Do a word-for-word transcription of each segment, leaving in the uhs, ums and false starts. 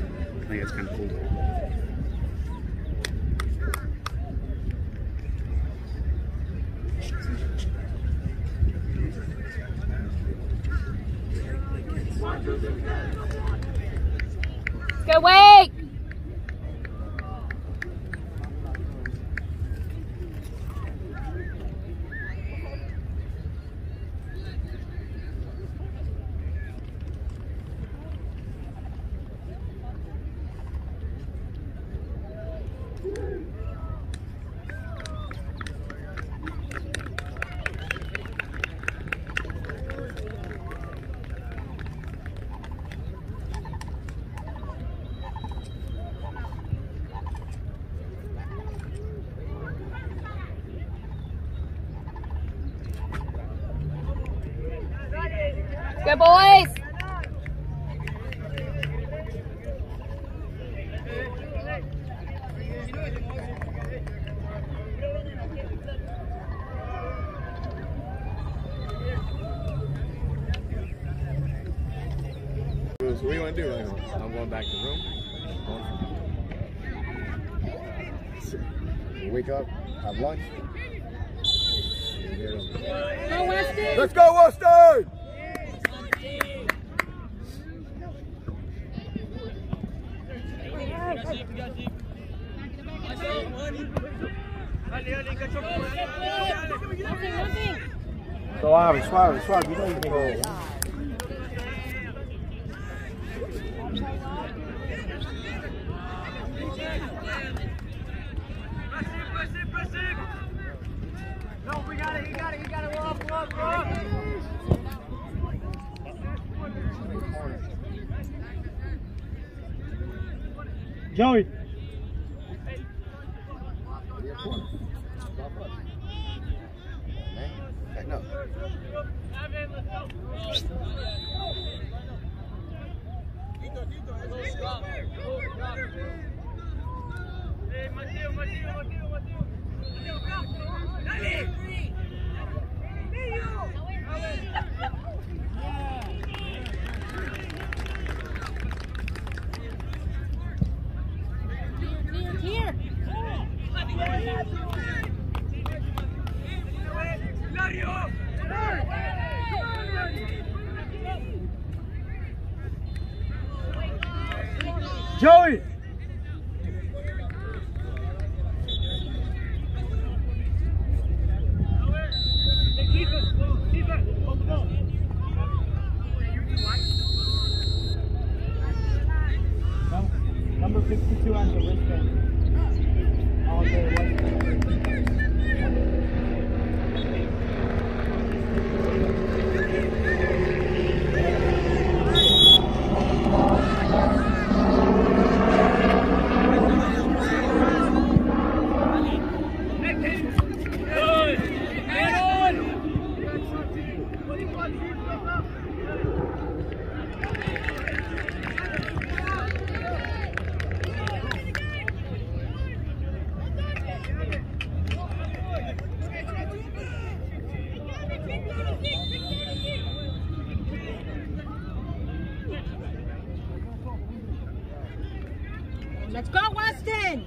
I think it's kind of cool. Let's go, Wake! Good boys! So what do you want to do right now? I'm going back to the room. Wake up, have lunch. Go, Weston! Let's go, Weston! Suave, suave, suave. You know you can go. No, we got it, you got it, you got it, we're off, we're off, we're off. Joey! Back up. Hey, Mateo, Mateo, Mateo, Mateo. Dale. Here! Joey! Number fifty-two on the wristband. All day, Let's go, Weston!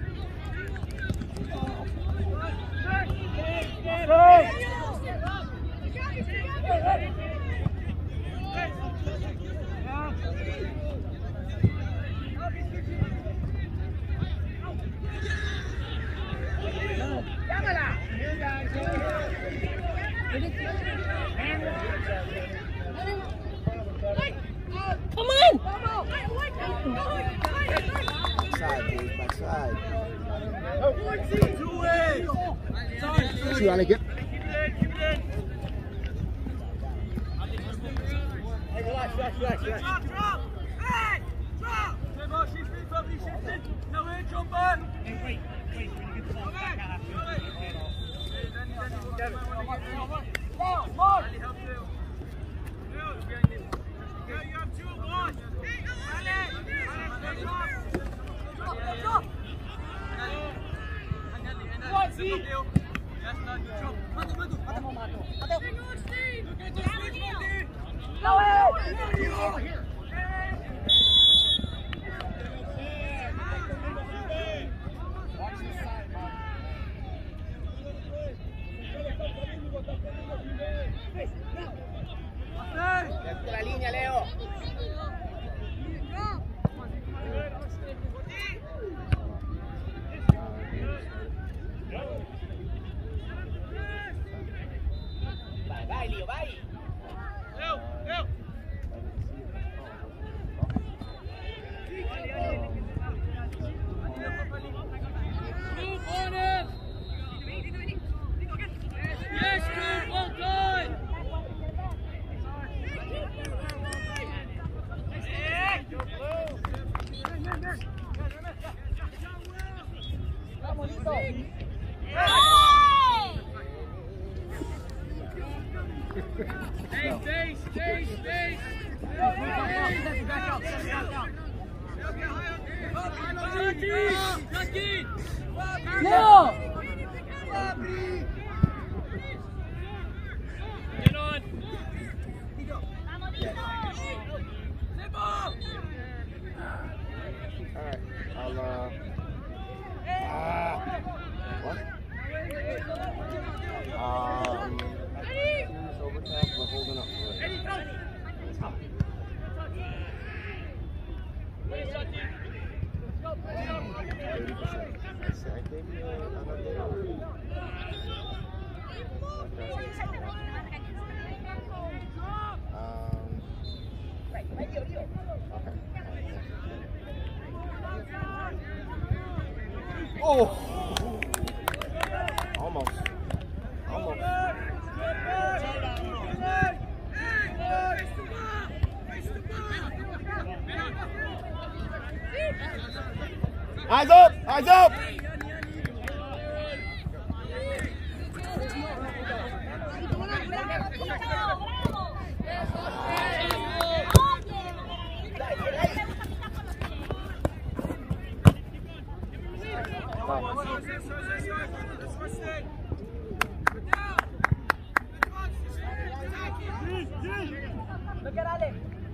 Come on! Side, boys, back side. Two ways. Two on again. Hey, relax, relax, relax, relax. Drop, drop. Hey, drop. Trevor, she's free from me, shifting. No way, jumper. Hey, wait, wait. When you get the ball back out after your head off. Hey, Danny, Danny, Danny. Mark, Mark. Danny, help you. You have two, one. Hey, Alex. Alex, drop. Drop, drop. What, see? Yes, no, you drop. Matu, Matu, Matu. Matu. Go ahead. Here. No! Get on. Alright, I'll, uh... Ah! What? Um... It's overcast, we're holding up for it. It's hot. eighty percent. I said, I gave you another day off. Um... Okay. Oh! Almost. Almost. Eyes up! Eyes up! Look at Ale.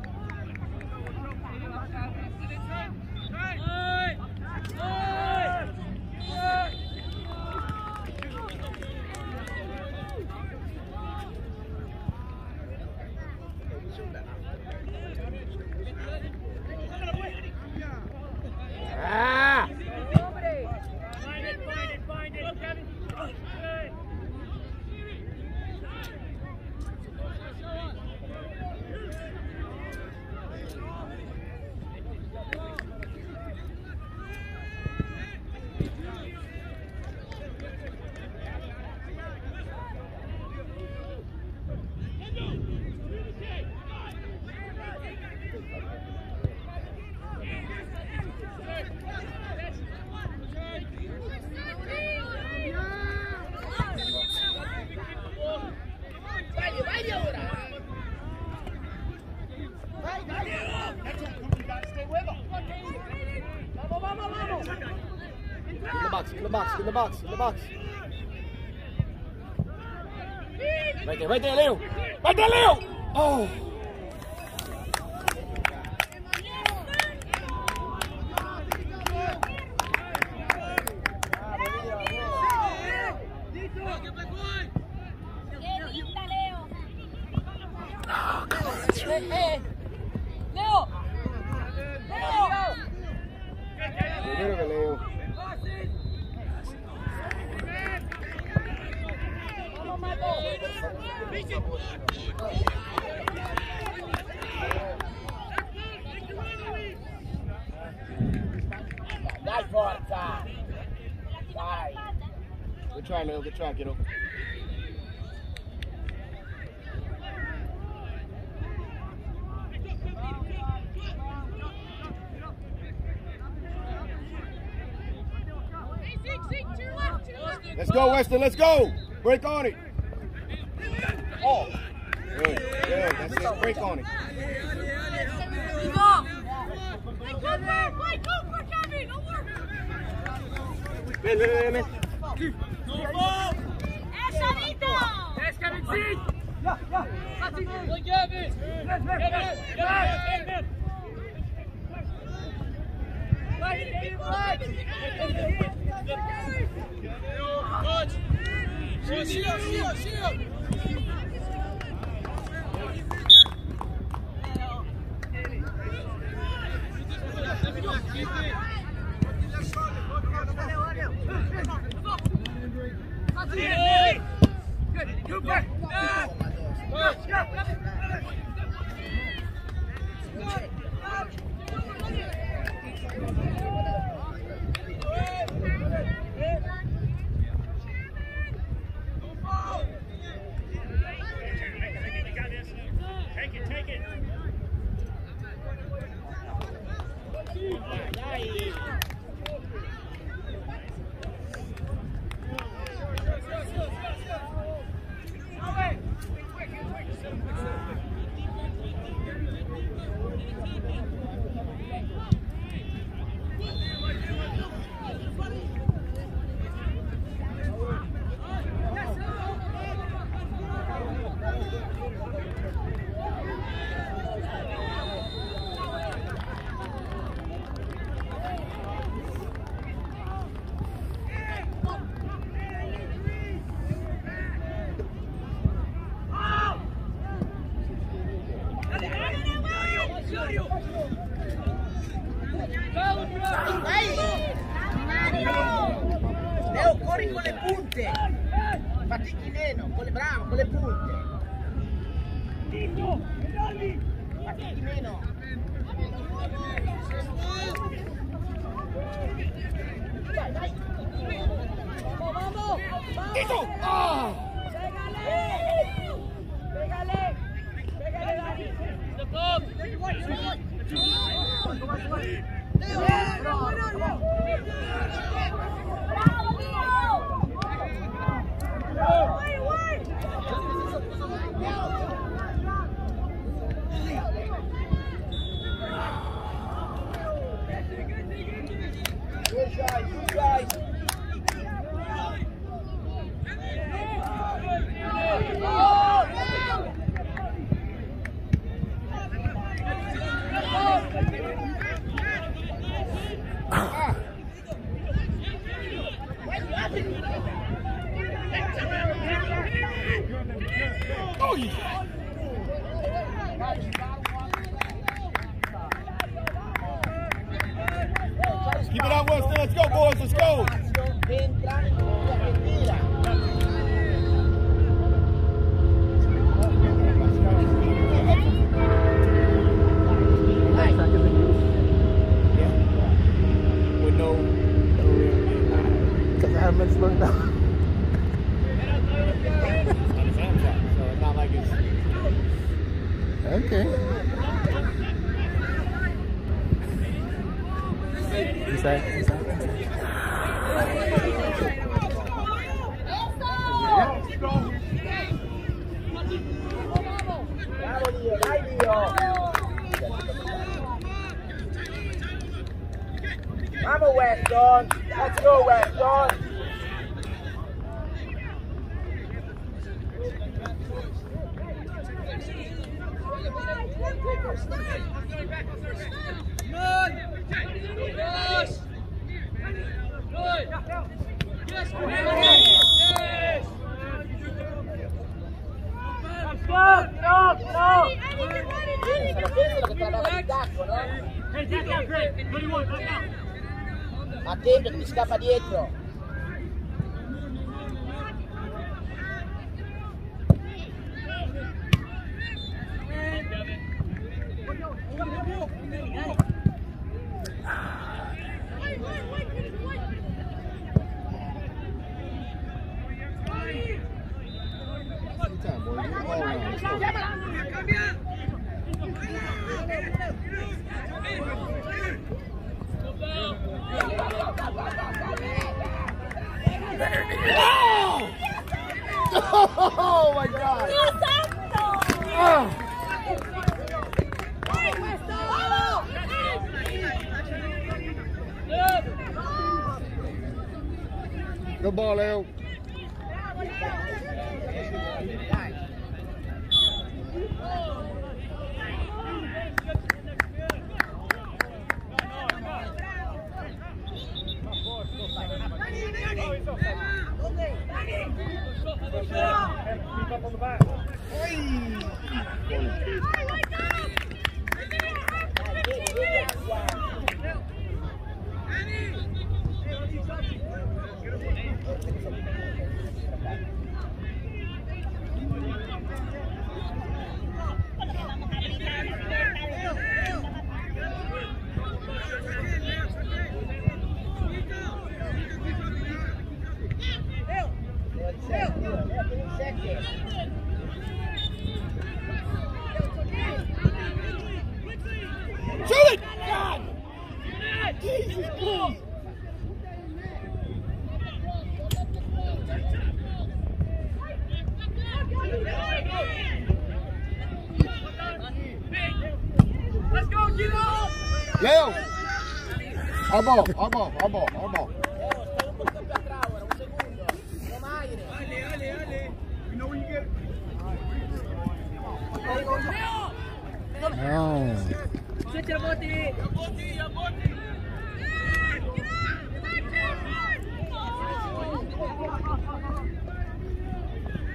Ah! Find it, find it, find it. Kevin. In the box, in the box, in the box, in the box. Right there, right there, Leo. Right there, Leo. Oh. Hey, hey. Leo! Leo! Primero que Leo. Vamos, Mato. Dai forza. Dai. Good try, Leo. Good try, kiddo. Let's go, Weston. Let's go. Break on it. Oh. Good. Good. That's it. Break on it. Ven, ven, ven, ven. No ball. Yes, Kevin, see. Yeah, yeah. Look, Kevin. Kevin, Kevin, Kevin. Coach. Shield, shield, shield, shield. Good. You back. Take it, take it. Leo, corri con le punte. Fatichi meno, con le bravo, con le punte. Fatichi meno. Dai, dai. Vamos, vamos. Eso. Ah. Pégale. Pégale, Dani. Good guys, good guys. Oh, yeah. Keep it out, Weston. Let's go, boys. Let's go. Entra e tira. With no, Because the helmet's looked up. on his hands up, so it's not like it's. Okay. Inside, inside. Bravo Dio, dai Dio. Vamos Weston. Let's go Weston. Attento che mi scappa dietro. Anytime, boy. Get the ball around. Let's go. Oh my God! Oh. Good ball, Leo. Shoot it! God! Jesus Christ! Let's go, Gino! Leo! Our ball, our ball, our ball, our ball. No. Switch your body.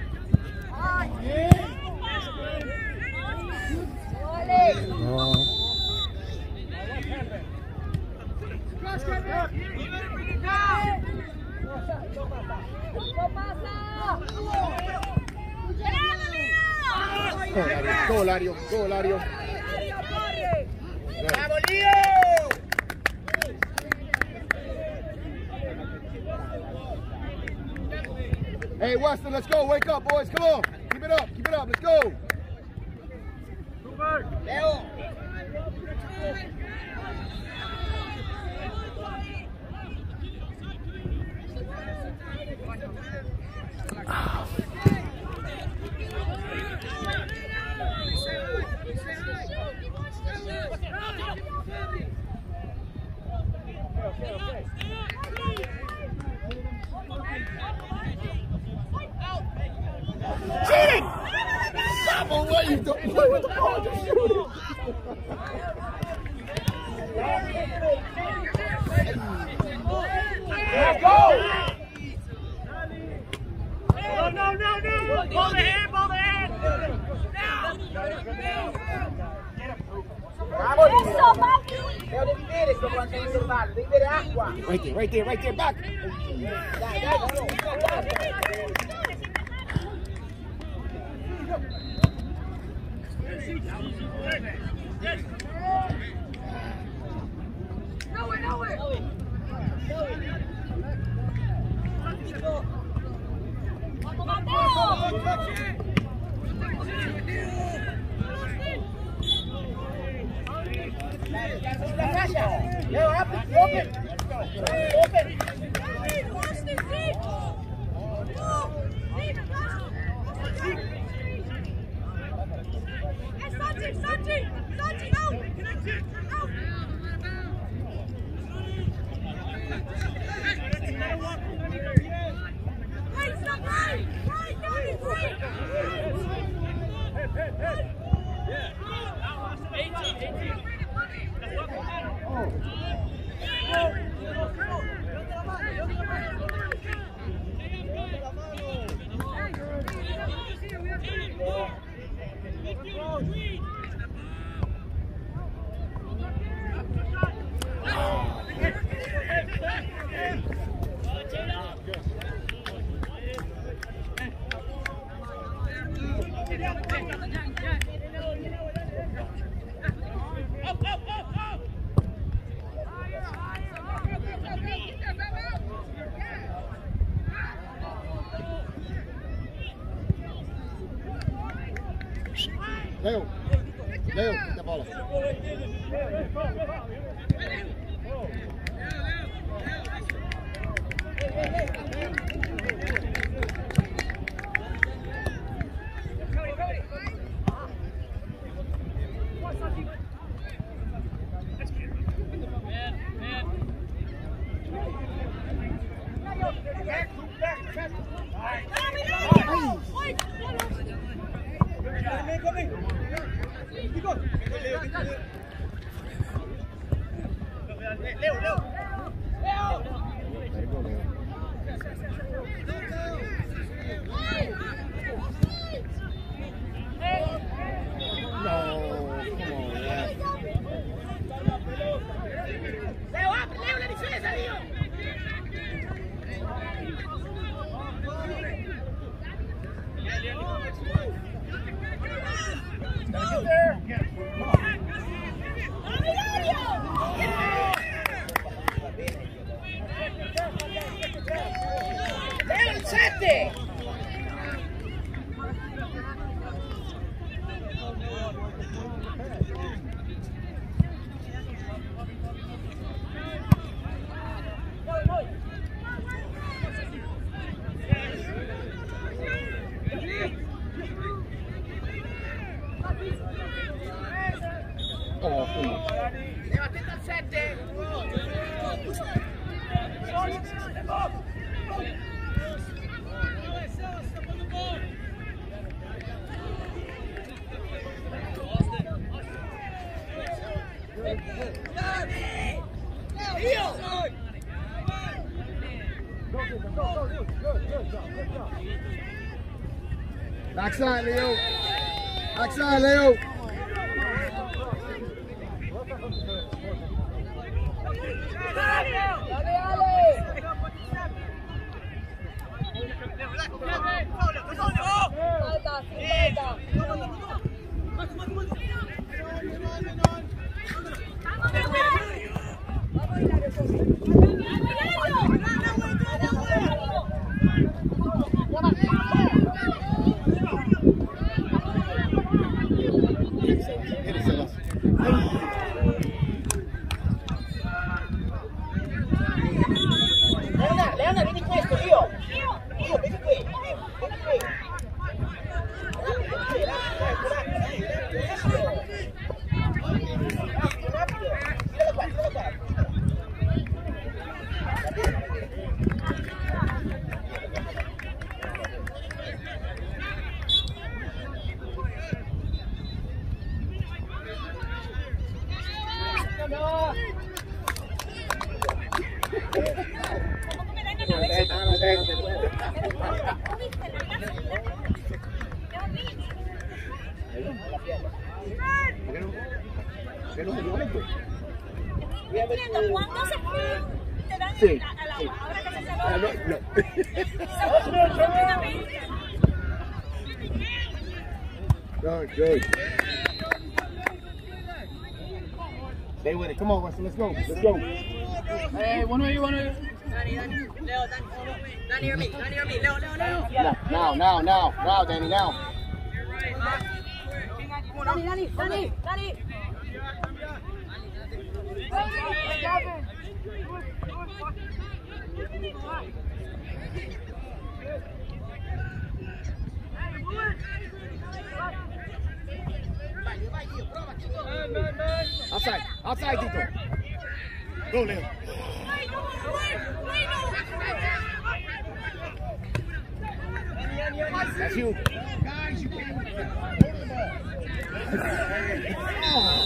No. Go, Lario. Go, Lario. ¡Bravo, Leo! Hey, Weston, let's go. Wake up, boys. Come on. Keep it up. Keep it up. Let's go. Leo. Cheating! Stop on what you do. Play with the ball. Just shoot it. Let's go! No, no, no, no! Ball the hand, ball the hand! Bravo, Leo. Leo, devi bere sto quanto è normale, devi bere acqua. Right there, right there, right there. Back. Dai, dai, Nowhere, nowhere. Leo, apri, open. Open. Leo. Leo, get the ball up. Leo, Leo. Let it go, Leo. No, come on, man. Leo, apri, Leo, la difesa, Leo. Get there. Leo, il sette. Oh, come on. Leo, attento al sette. Backside, Leo. Backside, Leo. ¿Cuándo se te dan Sí. al agua? Ahora que se cerró. Ah, no, no. Good, good. Stay with it. Come on, Weston. Let's go. Let's go. Hey, one way, one way. Danny, Danny, Leo, Danny, Danny, hear me, Danny, hear me, Leo, Leo, Leo. Now, now, now, now, Danny, now. Dani, Dani, Dani, Dani. Outside, outside, Tito. Go, Leo. That's you. Guys, you can't hold the ball.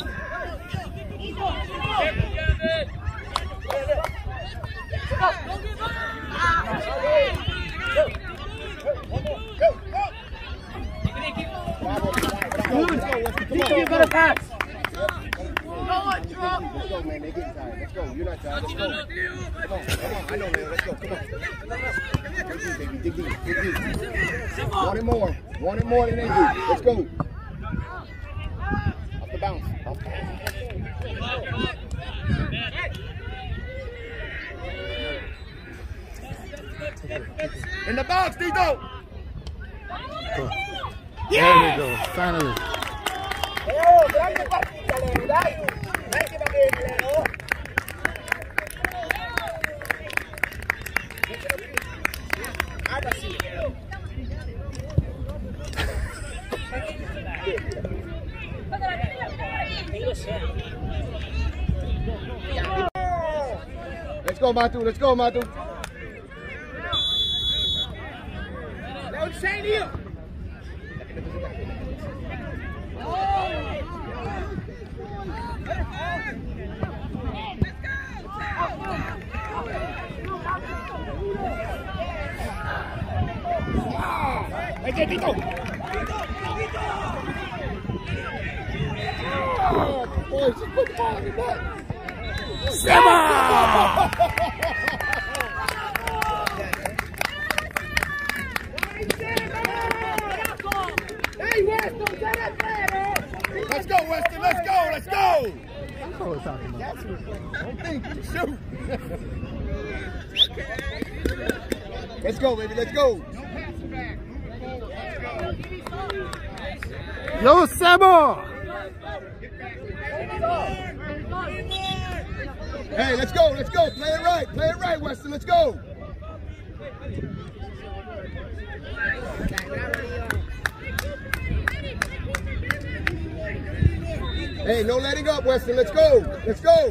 You better pass. Let's go, man. They getting tired. Let's go. You're not tired. Let's go. Come on, come on. I know, Leo. Let's go. Come on. Dig deep, baby. Dig deep. Dig deep. Want it more. Want it more than they do. Let's go. Off the bounce. Off the bounce. In the box, Tito. There we go, finally. Leo, grande partita, Leo, dai. Dai che va bene, Leo. Guarda sì, Leo. Let's go, Matu. Let's go, Matu. Leo, sei io. Hey, get Tito. Oh, boy, just put the ball in the net. Dai, Weston, sei a zero. Let's go, Weston. Let's go. Let's go. That's what we're talking about. That's what, don't think. Shoot. Let's go, baby. Let's go. Yo, Sebo! Hey, let's go. Let's go. Play it right. Play it right, Weston. Let's go. Hey, no letting up, Weston. Let's go. Let's go.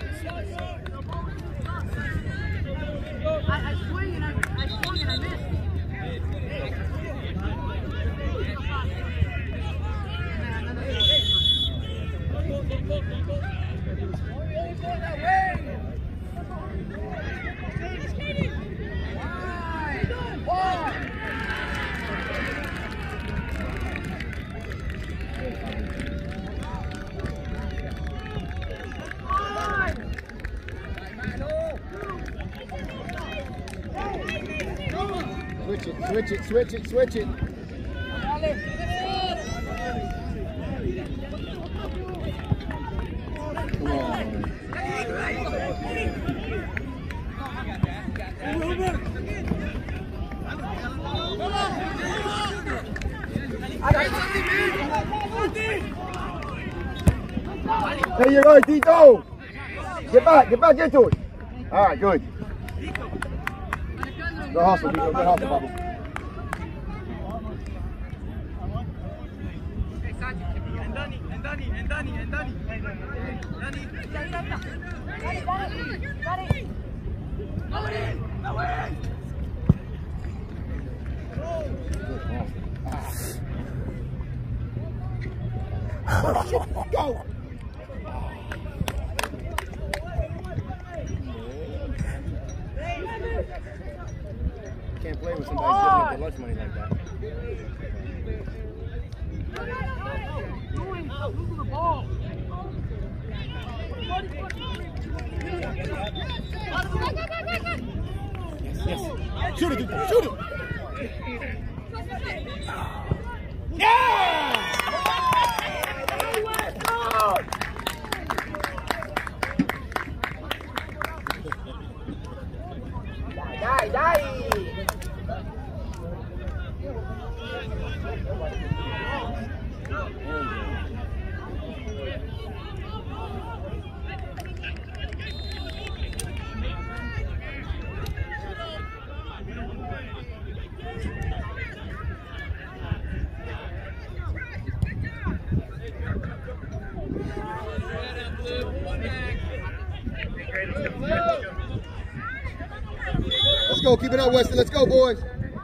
I swing and I, I swung and I missed. Switch it, switch it, switch it, switch it. Come on. There you go, Tito. Get back, get back into it. All right, good. Go hustle, Tito. Go hustle, Bubba. And Danny, and Danny, and Danny, and Danny. Danny. Go. money like that. Yes, yes. Shoot it, dude. Shoot it. Yeah! Dai, dai! Let's go. Keep it up, Weston. Let's go, boys.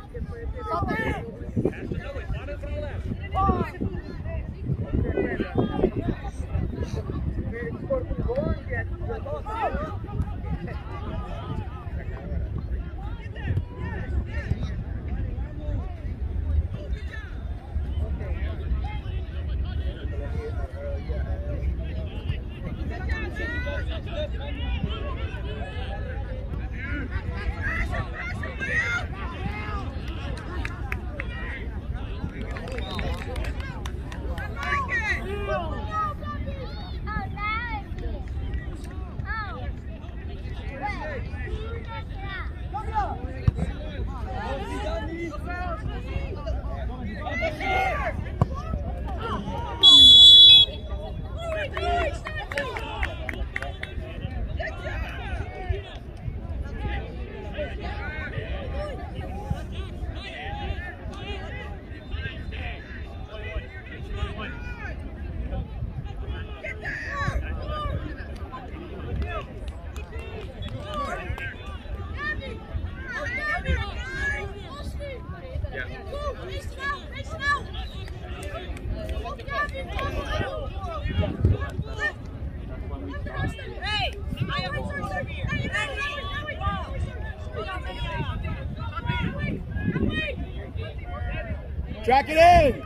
Track it in.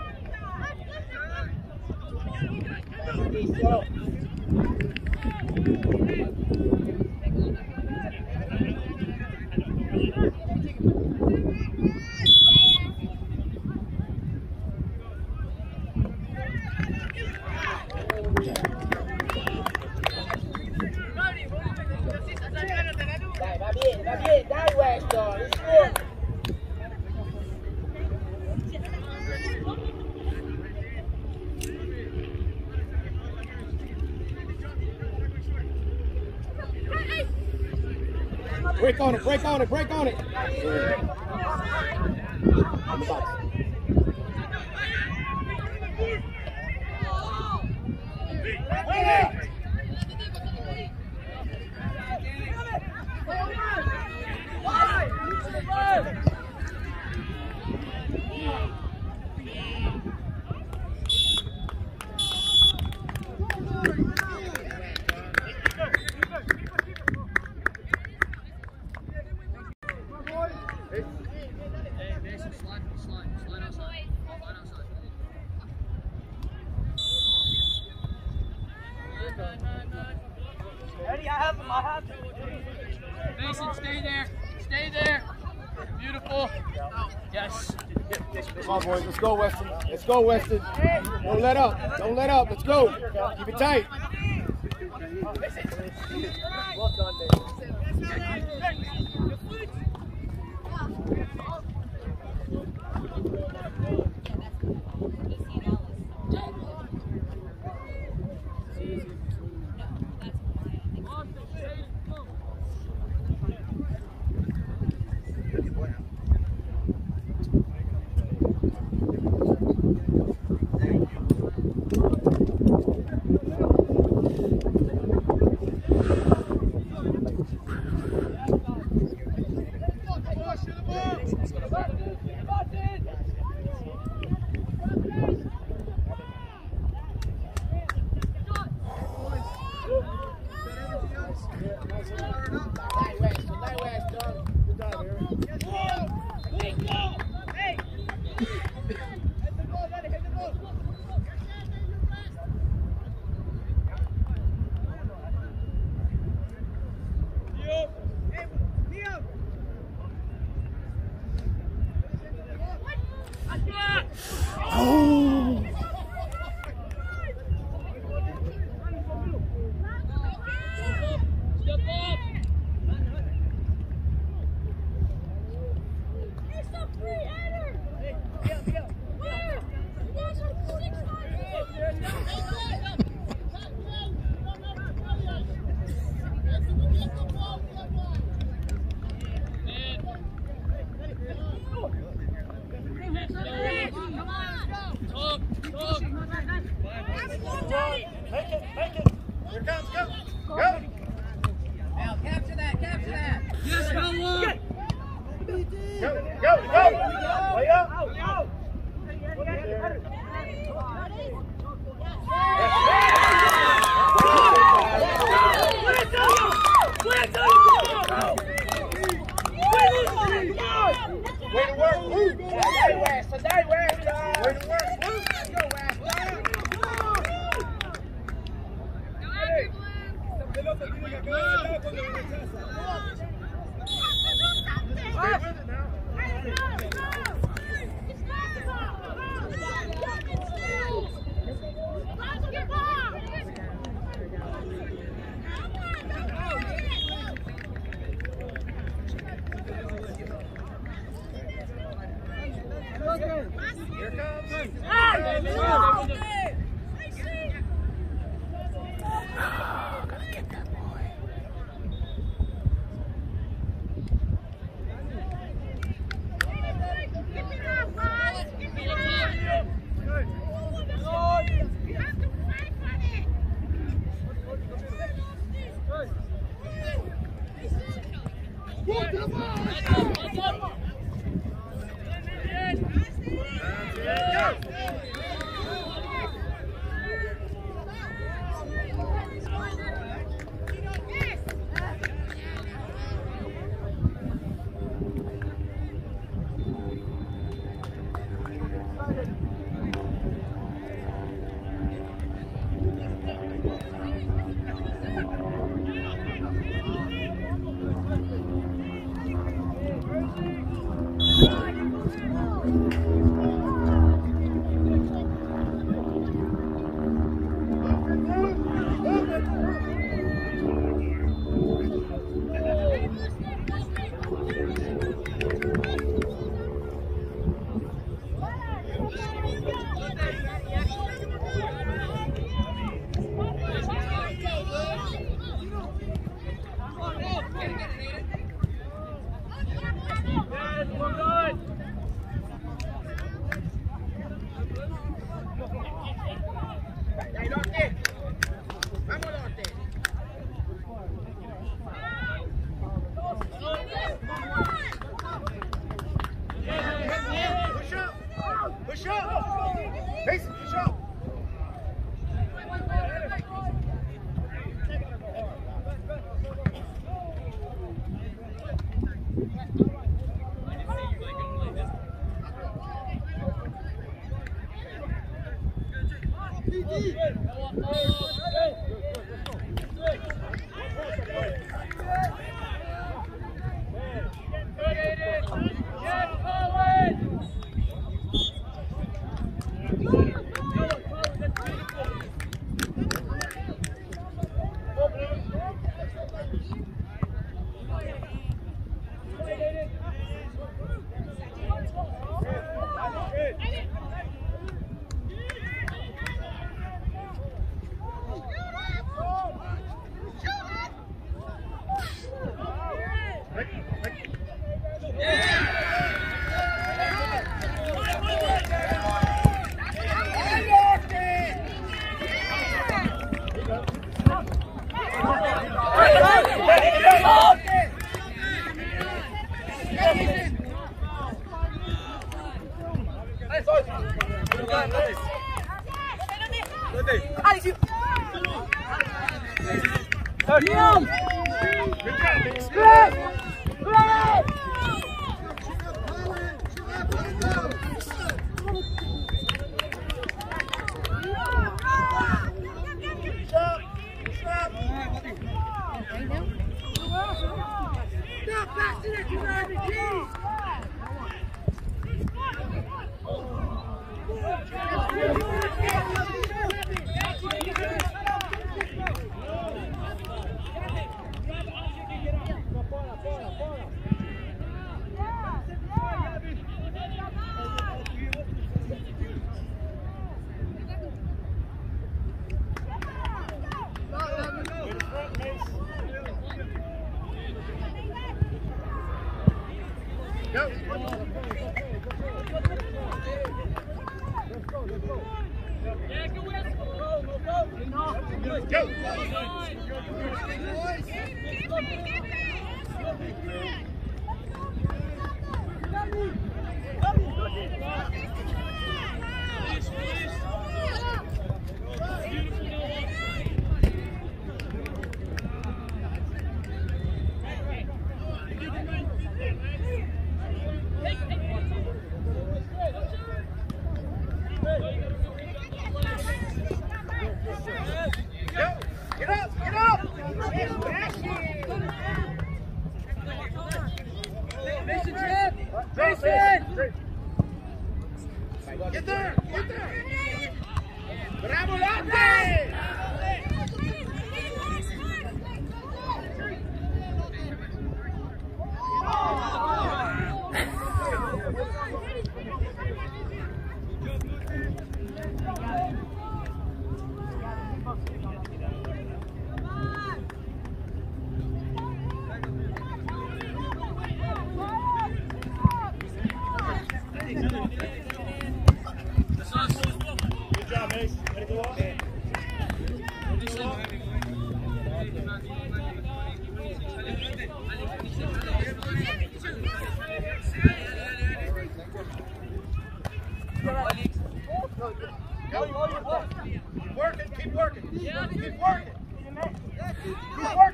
Dai, va bene, va bene, dai Weston, rispondi. Break on it, break on it, break on it. On the box. Eddie, I have him, I have him. Mason, stay there. Stay there. Beautiful. Yes. Come on, boys. Let's go, Weston. Let's go, Weston. Don't let up. Don't let up. Let's go. Keep it tight. Well done, Push to the ball. Now capture that, capture that. Yes, Noah! Go, go, go! Way up! Way to work! Move! Today, West, today, West. Way to work! Move! Let's go, West. Pelota tiene que acabar de lado cuando lo rechaza. Stay with it now. Here comes. Gotta get that boy. Push up! Mason, push up! Go!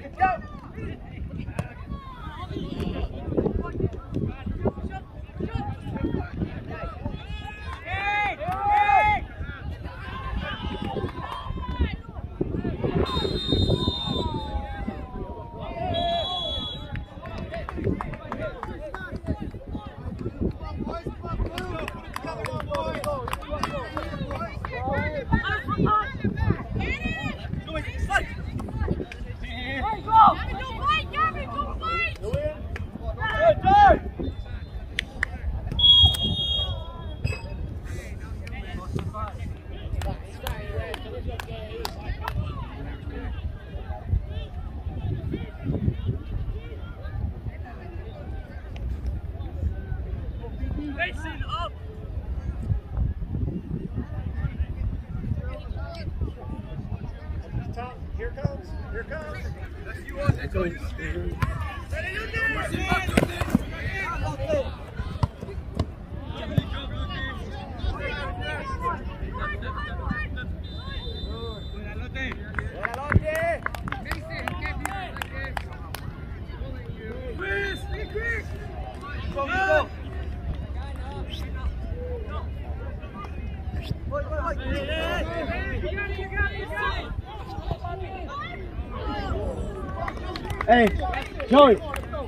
Here comes. Here comes. Hey, Joey.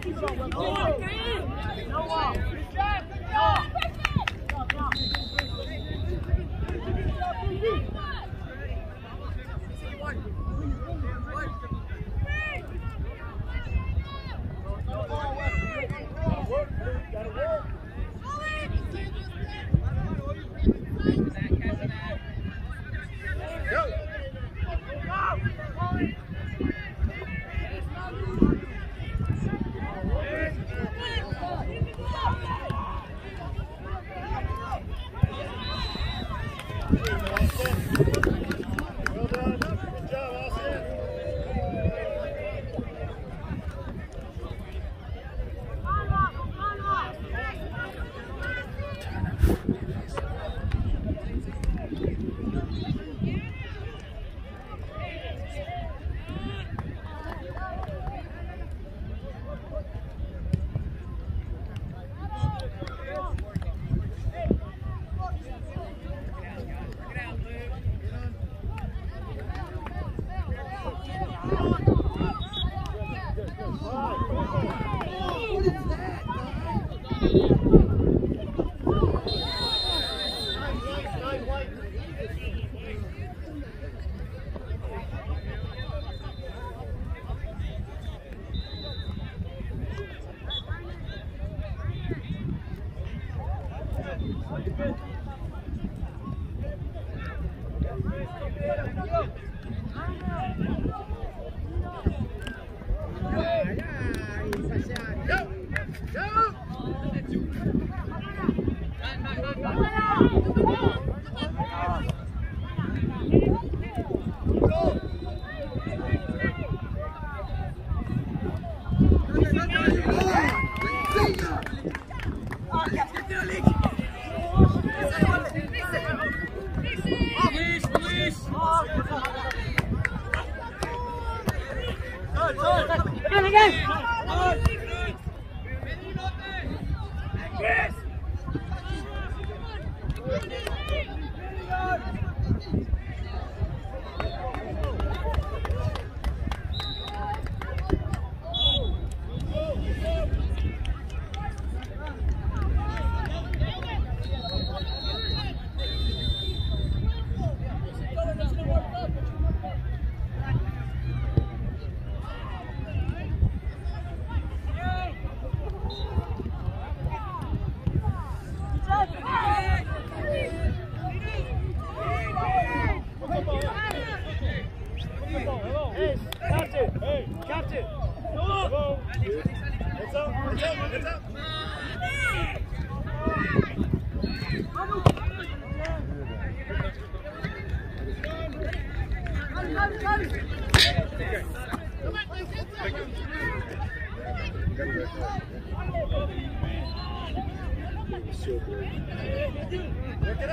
Work it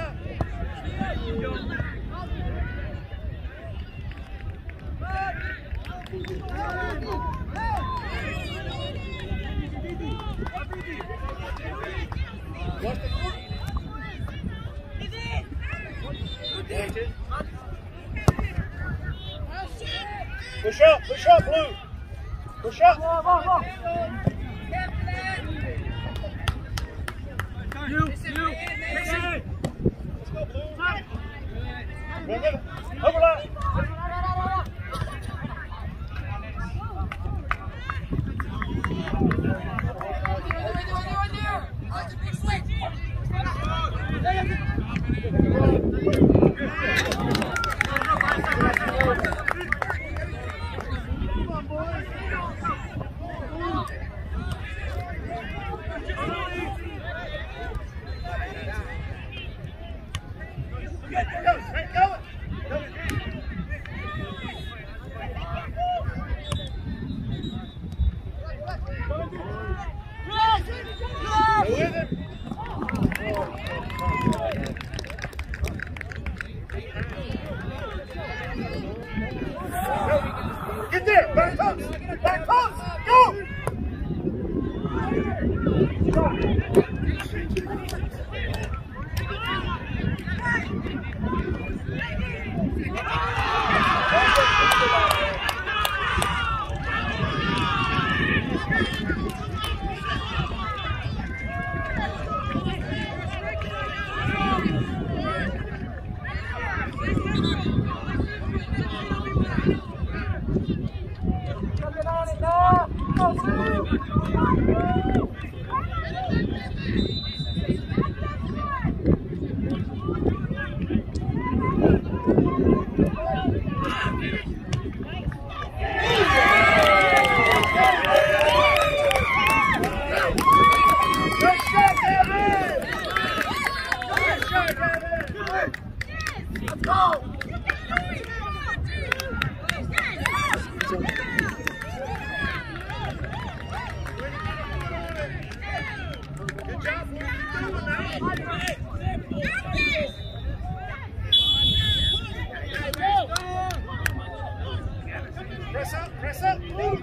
up. Push up, push up, Blue. Push up. You, you, Let's go, Blue. Overlap. Get there! Back post! Back post! Go! Press up, press up, move.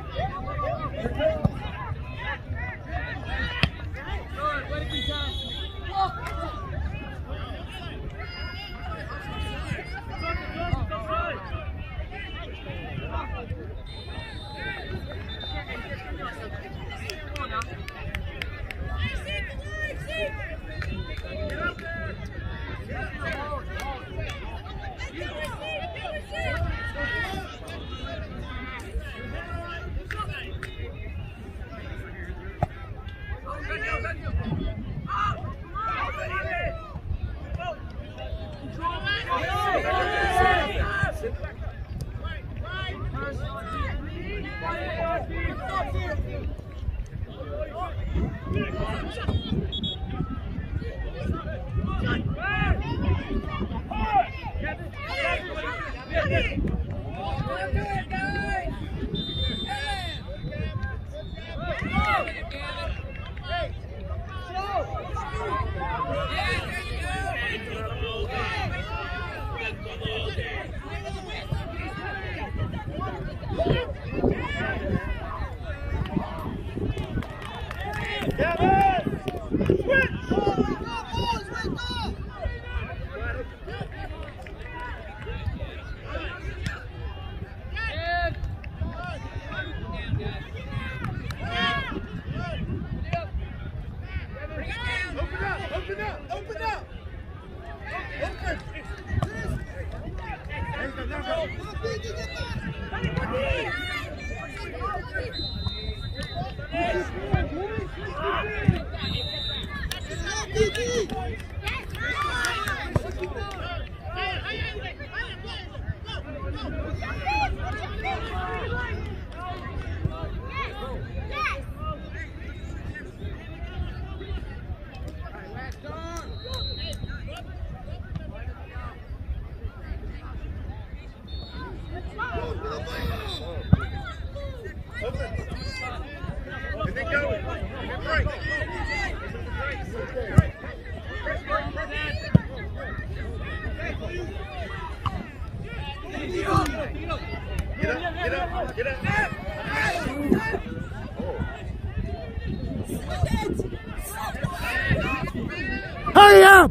Hurry up!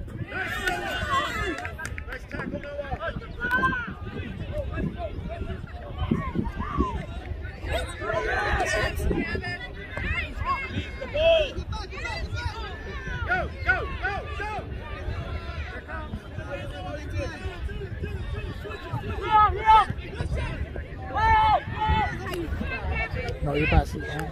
Go, go, go, go! No, you pass it. Huh?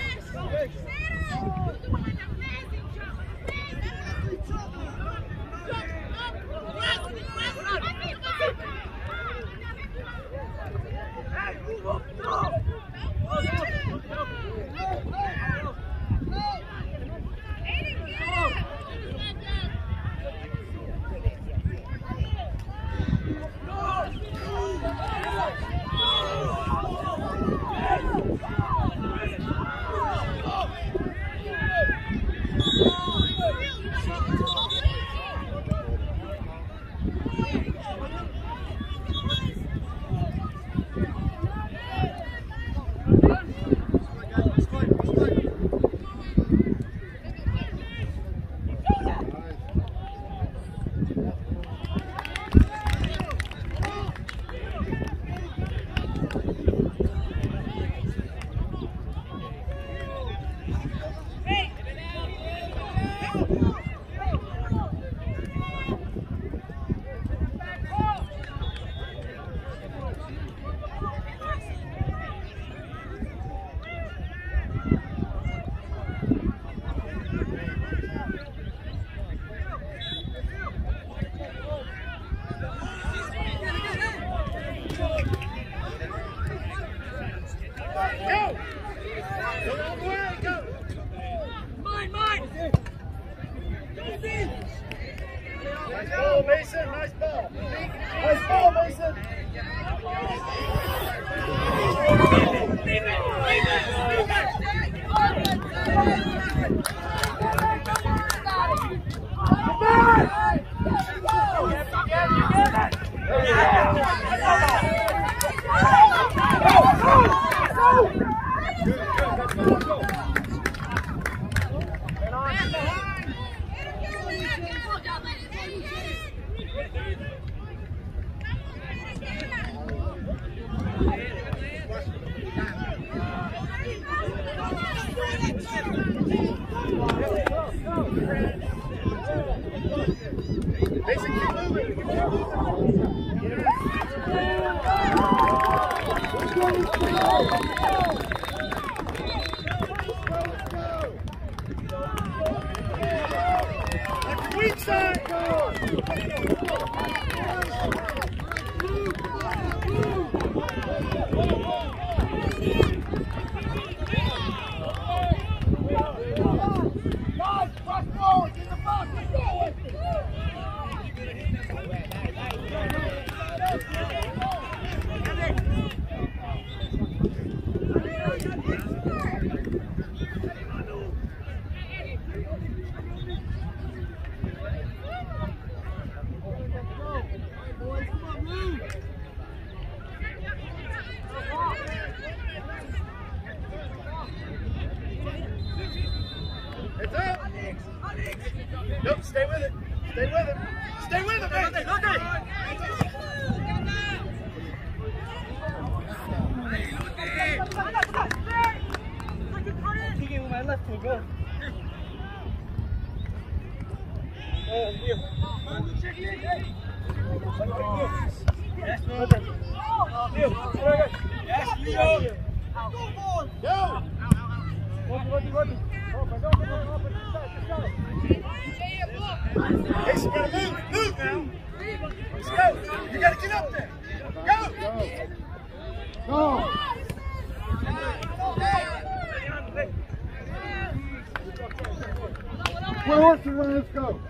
Nice ball, Mason. Nice ball. Nice ball, Mason. Nope, stay with it. Stay with it. Stay with it, man. Look at Kicking with my left foot, go. Oh, here. Yes, no. Yes, you go. Go. Hey, you gotta move, move now. Let's go. You gotta get up there. Go. Go. Where horse you run? Let's go.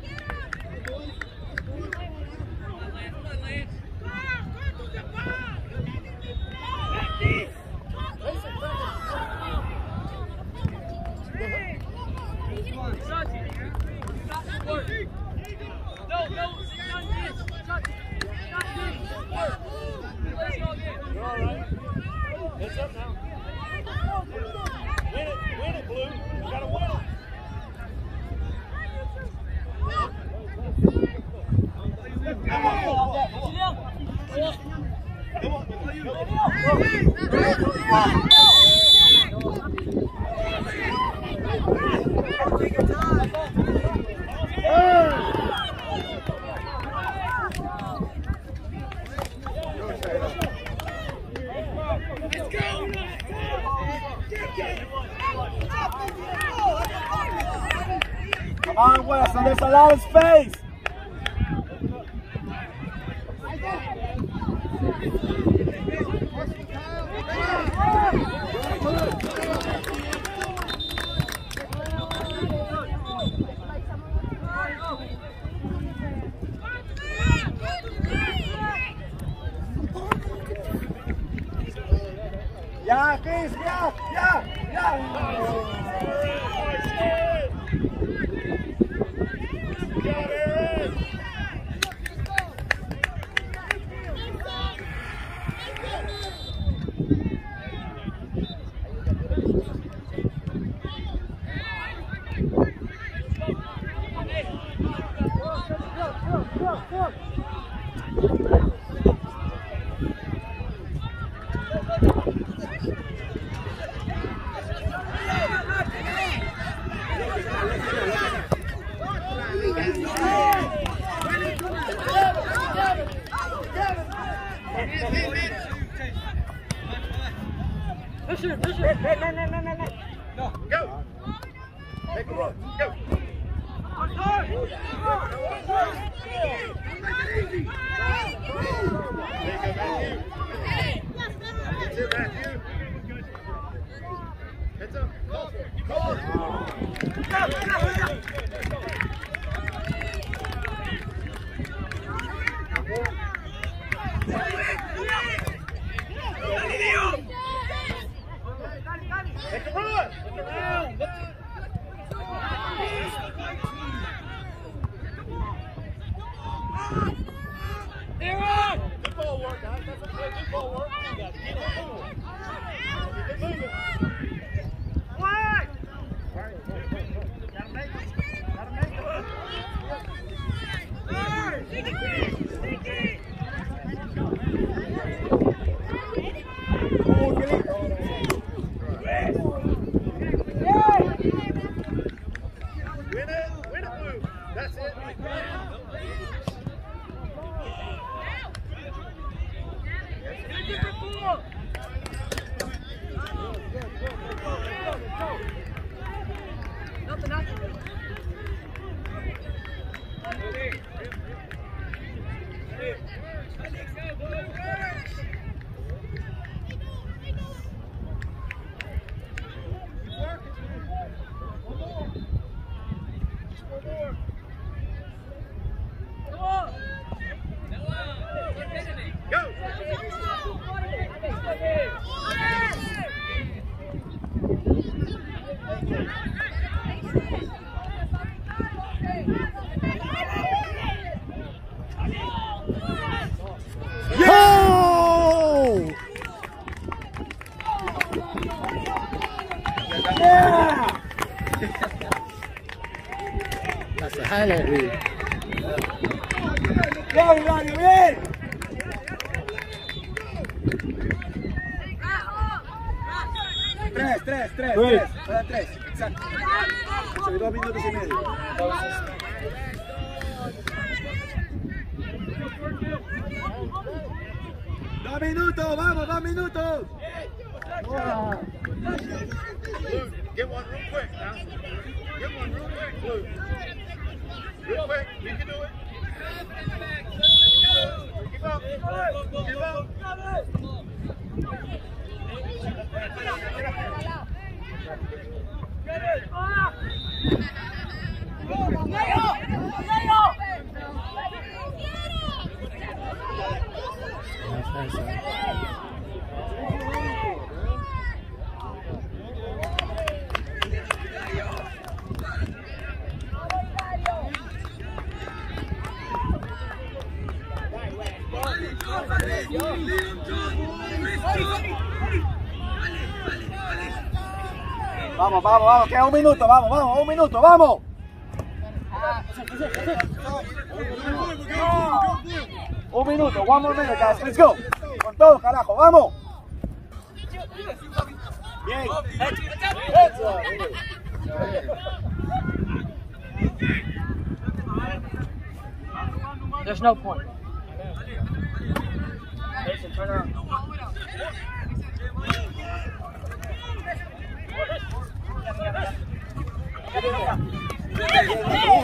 It's up now. Win it, win it, Blue. You gotta win it. On, Weston, there's a lot of space. Yeah, Chris, yeah, yeah, yeah. That's a highlight reel. Go, Ronnie, win! Tres, tres, tres, tres. Para tres, exacto. Son dos minutos y medio. Dos minutos, vamos, dos minutos. Blue, get one real quick now. Get one real quick, Blue. Real quick, you can do it. Keep up, keep up. Vamos, vamos, vamos, queda un minuto, vamos, vamos, un minuto, vamos. Un minuto, one more minute, guys, let's go. Con todo, carajo, vamos. Bien. There's no point. Jason, turn around. Get in there.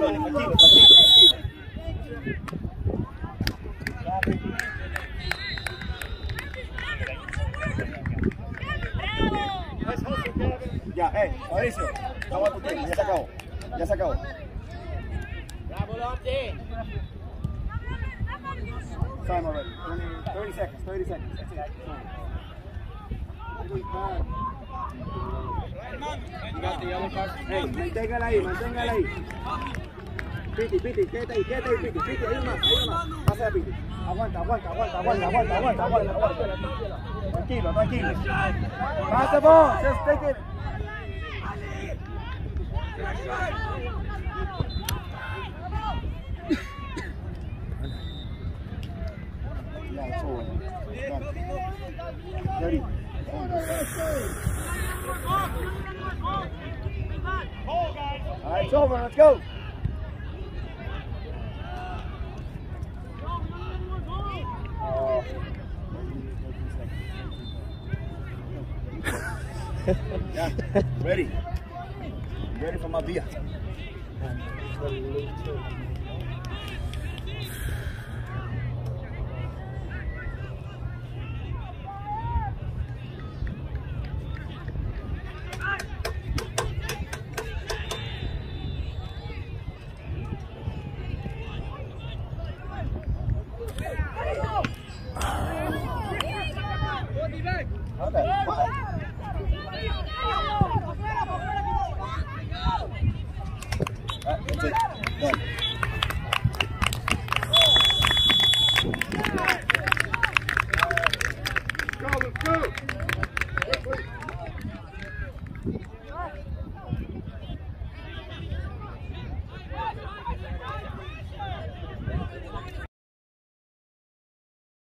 Tony, tranquilo, tranquilo, tranquilo. Ya, eh, Mauricio, acabó tu tiempo, ya se acabó. Ya se acabó. Bravo, Lotti. Time already. thirty seconds, thirty seconds. That's it. You got the yellow card? Hey, manténgala ahí, manténgala ahí. Piti, Piti, quédate ahí, quédate ahí, Piti, Piti, ahí más, ahí más. Pasa, Piti. Aguanta, aguanta, aguanta, aguanta, aguanta, aguanta, aguanta, aguanta. Tranquilo, tranquilo. Pass the ball, just take it. Yeah, it's over. thirty. All right, it's over. Let's go. Oh. Yeah, ready. Ready for my beer. That's it. Done.